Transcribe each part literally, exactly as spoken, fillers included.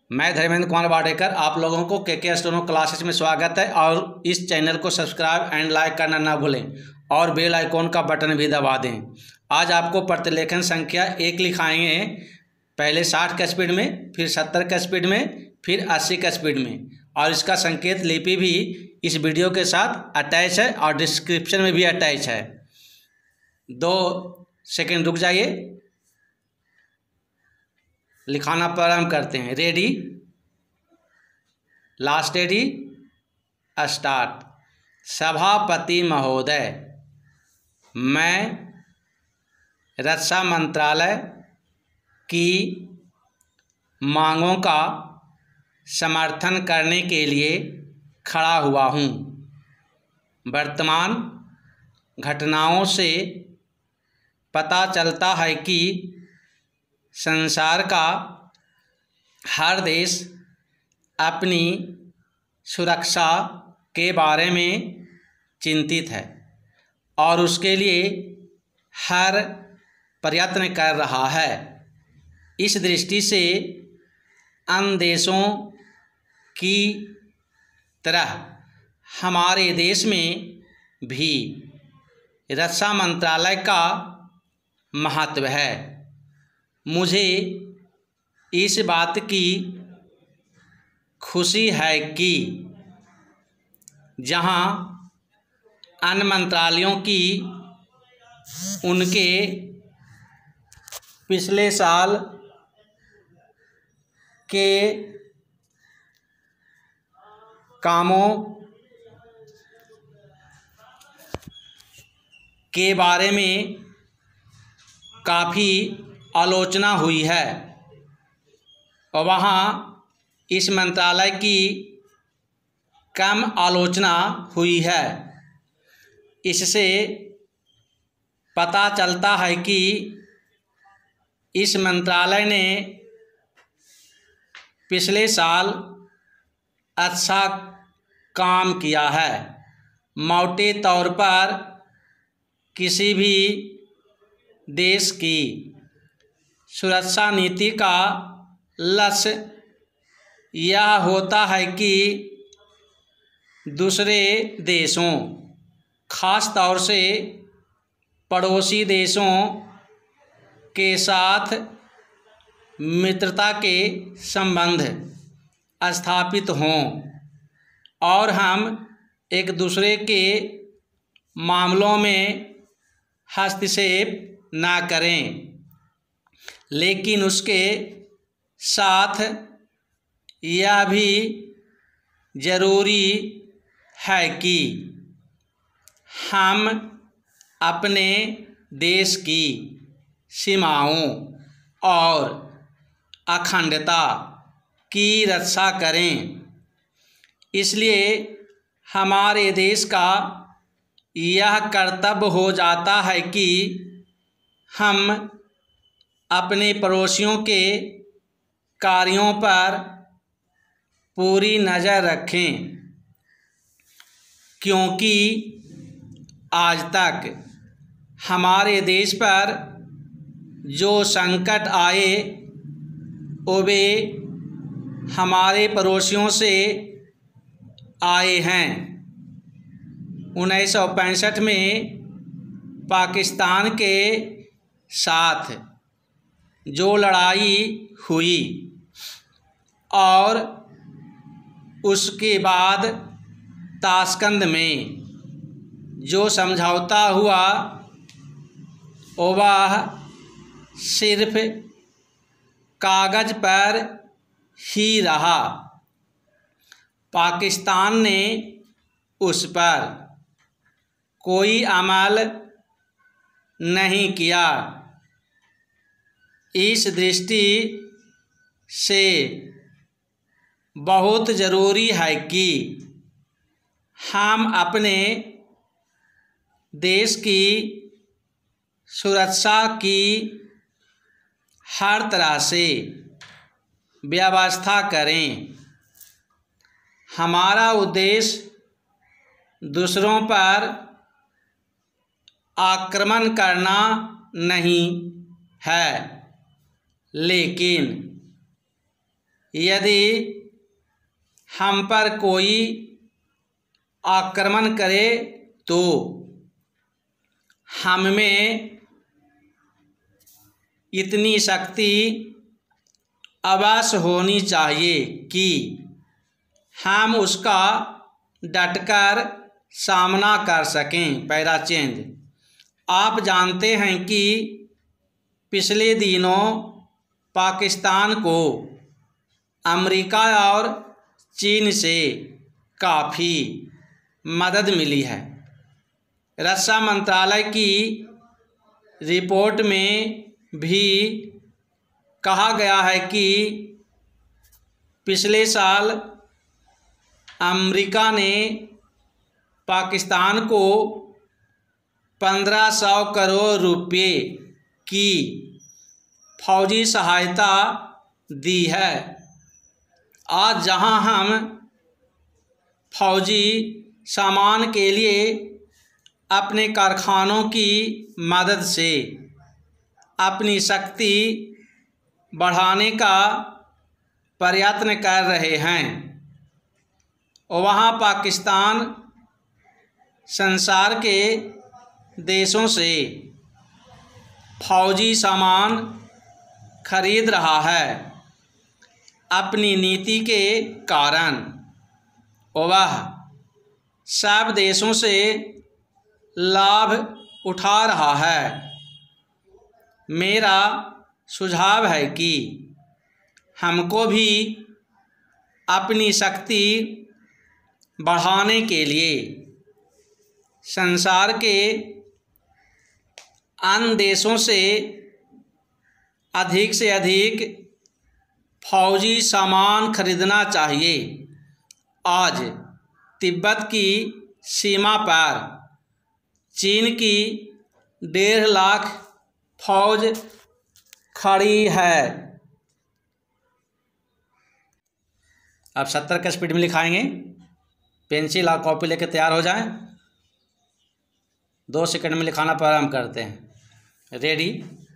मैं धर्मेंद्र कुमार वाडेकर, आप लोगों को के के स्टेनो क्लासेस में स्वागत है। और इस चैनल को सब्सक्राइब एंड लाइक करना ना भूलें और बेल आइकॉन का बटन भी दबा दें। आज आपको प्रतिलेखन संख्या एक लिखाएंगे, पहले साठ का स्पीड में, फिर सत्तर का स्पीड में, फिर अस्सी का स्पीड में। और इसका संकेत लिपि भी इस वीडियो के साथ अटैच है और डिस्क्रिप्शन में भी अटैच है। दो सेकेंड रुक जाइए, लिखाना प्रारंभ करते हैं। Ready, last ready, start. सभापति महोदय, मैं रक्षा मंत्रालय की मांगों का समर्थन करने के लिए खड़ा हुआ हूँ। वर्तमान घटनाओं से पता चलता है कि संसार का हर देश अपनी सुरक्षा के बारे में चिंतित है और उसके लिए हर प्रयत्न कर रहा है। इस दृष्टि से अन्य देशों की तरह हमारे देश में भी रक्षा मंत्रालय का महत्व है। मुझे इस बात की खुशी है कि जहां अन्य मंत्रालयों की उनके पिछले साल के कामों के बारे में काफ़ी आलोचना हुई है और वहाँ इस मंत्रालय की कम आलोचना हुई है। इससे पता चलता है कि इस मंत्रालय ने पिछले साल अच्छा काम किया है। मोटे तौर पर किसी भी देश की सुरक्षा नीति का लक्ष्य यह होता है कि दूसरे देशों, खास तौर से पड़ोसी देशों के साथ मित्रता के संबंध स्थापित हों और हम एक दूसरे के मामलों में हस्तक्षेप ना करें। लेकिन उसके साथ यह भी जरूरी है कि हम अपने देश की सीमाओं और अखंडता की रक्षा करें। इसलिए हमारे देश का यह कर्तव्य हो जाता है कि हम अपने पड़ोसियों के कार्यों पर पूरी नज़र रखें, क्योंकि आज तक हमारे देश पर जो संकट आए वे हमारे पड़ोसियों से आए हैं। उन्नीस सौ पैंसठ में पाकिस्तान के साथ जो लड़ाई हुई और उसके बाद ताशकंद में जो समझौता हुआ वह सिर्फ कागज़ पर ही रहा। पाकिस्तान ने उस पर कोई अमल नहीं किया। इस दृष्टि से बहुत ज़रूरी है कि हम अपने देश की सुरक्षा की हर तरह से व्यवस्था करें। हमारा उद्देश्य दूसरों पर आक्रमण करना नहीं है, लेकिन यदि हम पर कोई आक्रमण करे तो हम में इतनी शक्ति अवश्य होनी चाहिए कि हम उसका डटकर सामना कर सकें। Para change. आप जानते हैं कि पिछले दिनों पाकिस्तान को अमेरिका और चीन से काफ़ी मदद मिली है। रक्षा मंत्रालय की रिपोर्ट में भी कहा गया है कि पिछले साल अमेरिका ने पाकिस्तान को पंद्रह सौ करोड़ रुपये की फौजी सहायता दी है। आज जहां हम फौजी सामान के लिए अपने कारखानों की मदद से अपनी शक्ति बढ़ाने का प्रयत्न कर रहे हैं, वहाँ पाकिस्तान संसार के देशों से फौजी सामान खरीद रहा है। अपनी नीति के कारण वह सब देशों से लाभ उठा रहा है। मेरा सुझाव है कि हमको भी अपनी शक्ति बढ़ाने के लिए संसार के अन्य देशों से अधिक से अधिक फौजी सामान खरीदना चाहिए। आज तिब्बत की सीमा पर चीन की डेढ़ लाख फौज खड़ी है। अब सत्तर के स्पीड में लिखाएंगे। पेंसिल और कॉपी लेकर तैयार हो जाएं। दो सेकंड में लिखाना प्रारंभ करते हैं। Ready,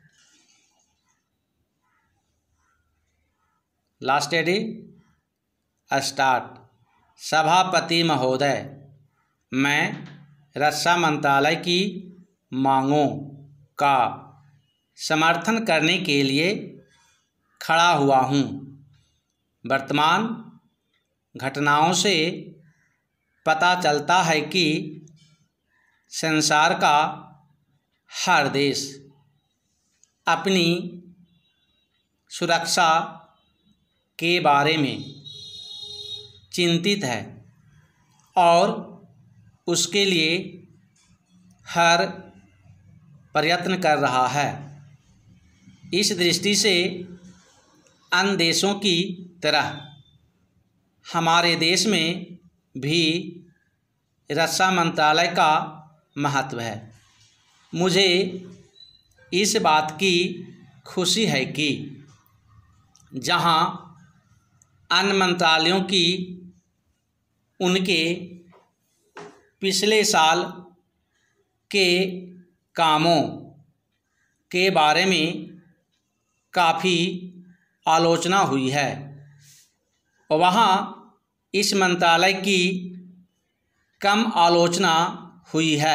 last ready, start. सभापति महोदय, मैं रक्षा मंत्रालय की मांगों का समर्थन करने के लिए खड़ा हुआ हूँ। वर्तमान घटनाओं से पता चलता है कि संसार का हर देश अपनी सुरक्षा के बारे में चिंतित है और उसके लिए हर प्रयत्न कर रहा है। इस दृष्टि से अन्य देशों की तरह हमारे देश में भी रक्षा मंत्रालय का महत्व है। मुझे इस बात की खुशी है कि जहां अन्य मंत्रालयों की उनके पिछले साल के कामों के बारे में काफ़ी आलोचना हुई है, वहाँ इस मंत्रालय की कम आलोचना हुई है।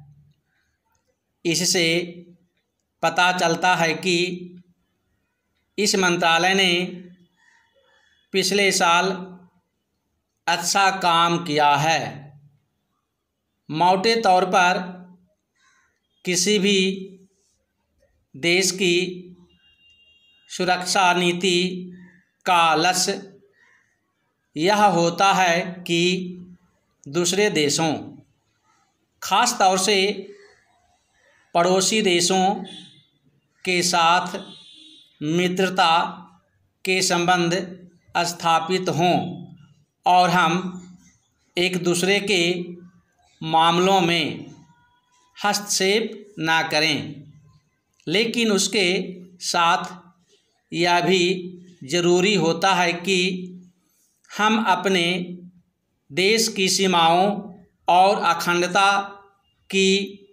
इससे पता चलता है कि इस मंत्रालय ने पिछले साल अच्छा काम किया है। मोटे तौर पर किसी भी देश की सुरक्षा नीति का लक्ष्य यह होता है कि दूसरे देशों, खास तौर से पड़ोसी देशों के साथ मित्रता के संबंध स्थापित हों और हम एक दूसरे के मामलों में हस्तक्षेप ना करें। लेकिन उसके साथ यह भी ज़रूरी होता है कि हम अपने देश की सीमाओं और अखंडता की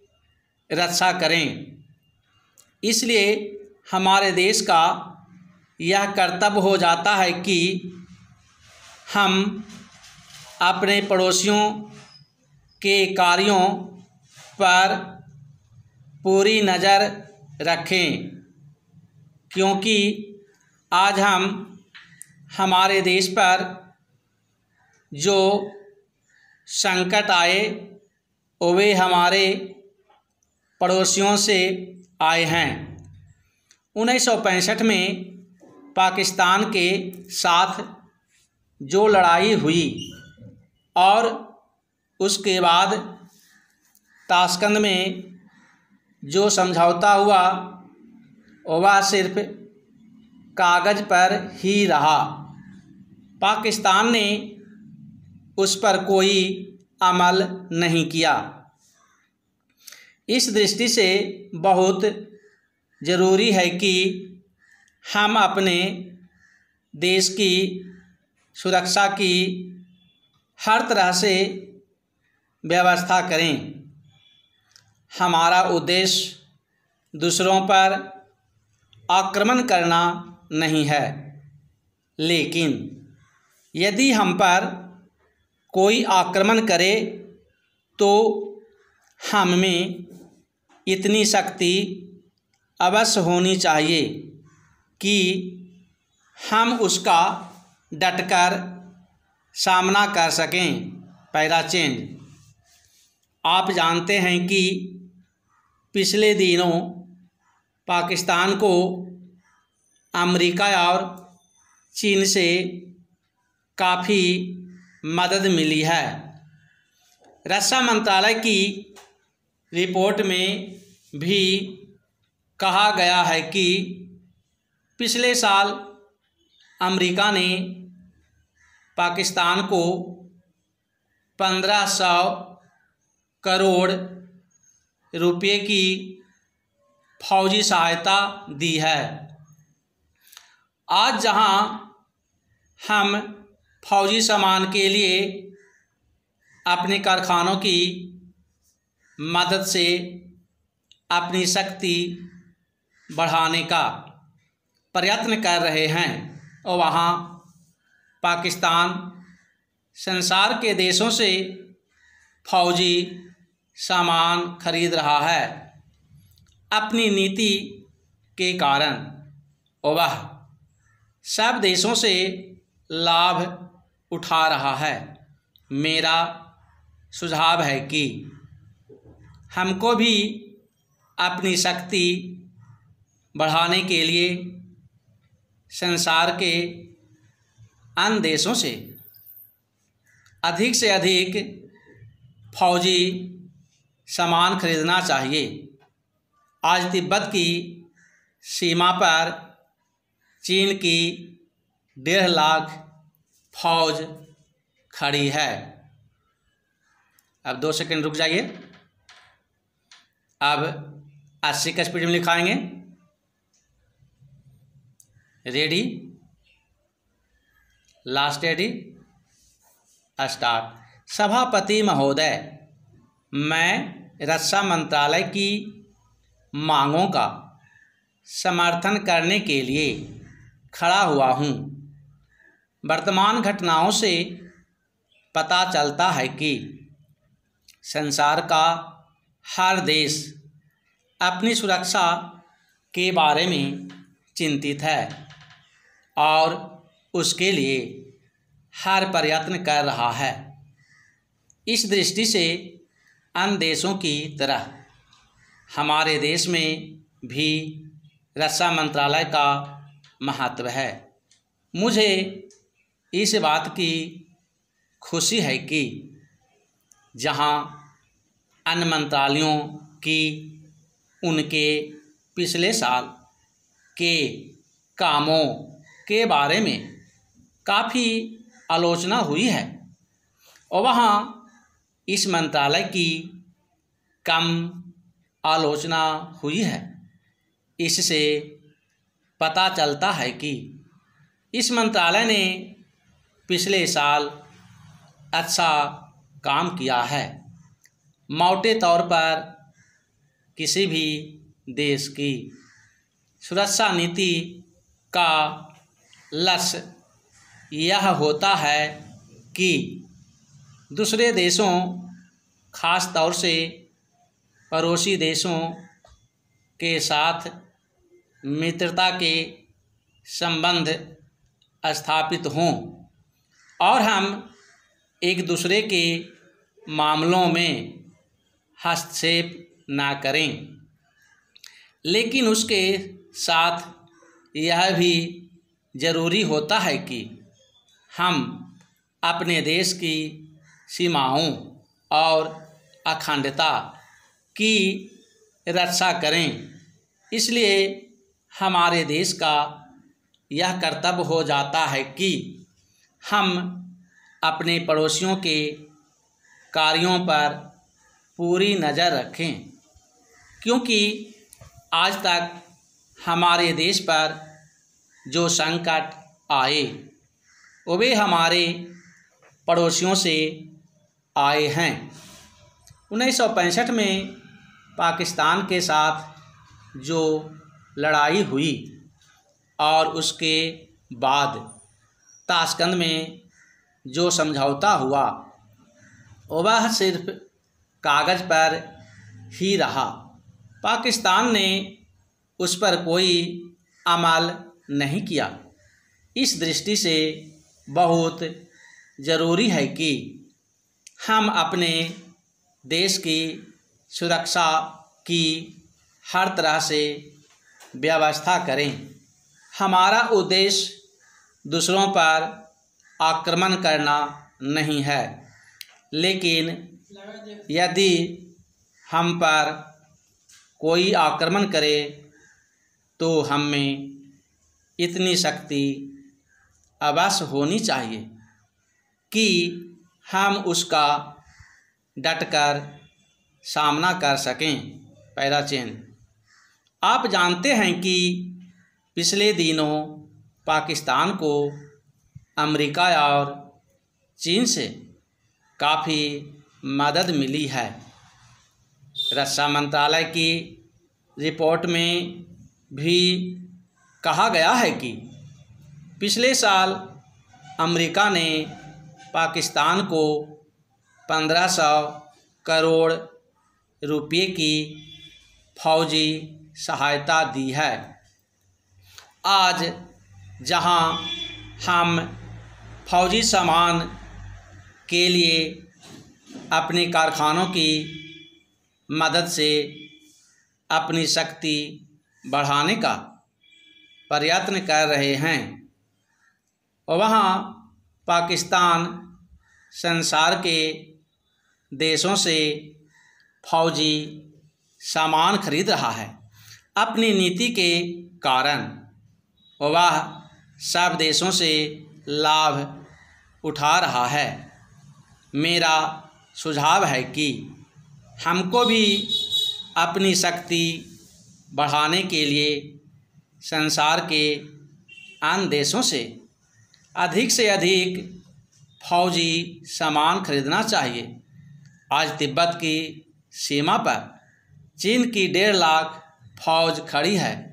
रक्षा करें। इसलिए हमारे देश का यह कर्तव्य हो जाता है कि हम अपने पड़ोसियों के कार्यों पर पूरी नज़र रखें, क्योंकि आज हम हमारे देश पर जो संकट आए वे हमारे पड़ोसियों से आए हैं। उन्नीस सौ पैंसठ में पाकिस्तान के साथ जो लड़ाई हुई और उसके बाद ताशकंद में जो समझौता हुआ वह सिर्फ कागज़ पर ही रहा। पाकिस्तान ने उस पर कोई अमल नहीं किया। इस दृष्टि से बहुत ज़रूरी है कि हम अपने देश की सुरक्षा की हर तरह से व्यवस्था करें। हमारा उद्देश्य दूसरों पर आक्रमण करना नहीं है, लेकिन यदि हम पर कोई आक्रमण करे तो हम में इतनी शक्ति अवश्य होनी चाहिए कि हम उसका डटकर सामना कर सकें। Para change. आप जानते हैं कि पिछले दिनों पाकिस्तान को अमेरिका और चीन से काफ़ी मदद मिली है। रक्षा मंत्रालय की रिपोर्ट में भी कहा गया है कि पिछले साल अमेरिका ने पाकिस्तान को पंद्रह सौ करोड़ रुपये की फौजी सहायता दी है। आज जहां हम फौजी सामान के लिए अपने कारखानों की मदद से अपनी शक्ति बढ़ाने का प्रयत्न कर रहे हैं और वहाँ पाकिस्तान संसार के देशों से फौजी सामान खरीद रहा है। अपनी नीति के कारण वह सब देशों से लाभ उठा रहा है। मेरा सुझाव है कि हमको भी अपनी शक्ति बढ़ाने के लिए संसार के अन्य देशों से अधिक से अधिक फौजी सामान खरीदना चाहिए। आज तिब्बत की सीमा पर चीन की डेढ़ लाख फौज खड़ी है। अब दो सेकंड रुक जाइए। अब अस्सी का स्पीड में लिखाएंगे। Ready, last ready, start. सभापति महोदय, मैं रक्षा मंत्रालय की मांगों का समर्थन करने के लिए खड़ा हुआ हूँ। वर्तमान घटनाओं से पता चलता है कि संसार का हर देश अपनी सुरक्षा के बारे में चिंतित है और उसके लिए हर प्रयत्न कर रहा है। इस दृष्टि से अन्य देशों की तरह हमारे देश में भी रक्षा मंत्रालय का महत्व है। मुझे इस बात की खुशी है कि जहां अन्य मंत्रालयों की उनके पिछले साल के कामों के बारे में काफ़ी आलोचना हुई है और वहाँ इस मंत्रालय की कम आलोचना हुई है। इससे पता चलता है कि इस मंत्रालय ने पिछले साल अच्छा काम किया है। मोटे तौर पर किसी भी देश की सुरक्षा नीति का लक्ष्य यह होता है कि दूसरे देशों, खास तौर से पड़ोसी देशों के साथ मित्रता के संबंध स्थापित हों और हम एक दूसरे के मामलों में हस्तक्षेप ना करें। लेकिन उसके साथ यह भी ज़रूरी होता है कि हम अपने देश की सीमाओं और अखंडता की रक्षा करें। इसलिए हमारे देश का यह कर्तव्य हो जाता है कि हम अपने पड़ोसियों के कार्यों पर पूरी नज़र रखें, क्योंकि आज तक हमारे देश पर जो संकट आए वे हमारे पड़ोसियों से आए हैं। उन्नीस सौ पैंसठ में पाकिस्तान के साथ जो लड़ाई हुई और उसके बाद ताशकंद में जो समझौता हुआ वह सिर्फ कागज़ पर ही रहा। पाकिस्तान ने उस पर कोई अमल नहीं किया। इस दृष्टि से बहुत ज़रूरी है कि हम अपने देश की सुरक्षा की हर तरह से व्यवस्था करें। हमारा उद्देश्य दूसरों पर आक्रमण करना नहीं है, लेकिन यदि हम पर कोई आक्रमण करे तो हम में इतनी शक्ति अवश्य होनी चाहिए कि हम उसका डटकर सामना कर सकें। पहला चिन्ह। आप जानते हैं कि पिछले दिनों पाकिस्तान को अमेरिका और चीन से काफ़ी मदद मिली है। रक्षा मंत्रालय की रिपोर्ट में भी कहा गया है कि पिछले साल अमेरिका ने पाकिस्तान को पंद्रह सौ करोड़ रुपये की फौजी सहायता दी है। आज जहां हम फौजी सामान के लिए अपने कारखानों की मदद से अपनी शक्ति बढ़ाने का प्रयत्न कर रहे हैं, वहाँ पाकिस्तान संसार के देशों से फौजी सामान खरीद रहा है। अपनी नीति के कारण वह सब देशों से लाभ उठा रहा है। मेरा सुझाव है कि हमको भी अपनी शक्ति बढ़ाने के लिए संसार के अन्य देशों से अधिक से अधिक फौजी सामान खरीदना चाहिए। आज तिब्बत की सीमा पर चीन की डेढ़ लाख फौज खड़ी है।